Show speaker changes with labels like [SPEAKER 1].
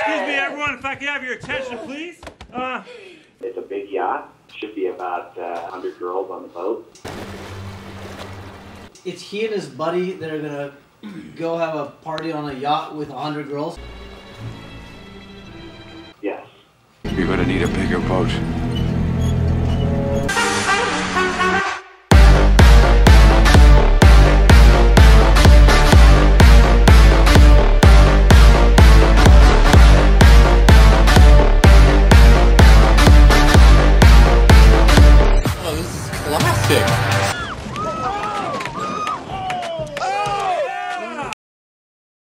[SPEAKER 1] Excuse me, everyone, if I could have your attention, please.
[SPEAKER 2] It's a big yacht. Should be about 100 girls on the boat.
[SPEAKER 3] It's he and his buddy that are gonna go have a party on a yacht with 100 girls.
[SPEAKER 2] Yes.
[SPEAKER 4] You're gonna need a bigger boat.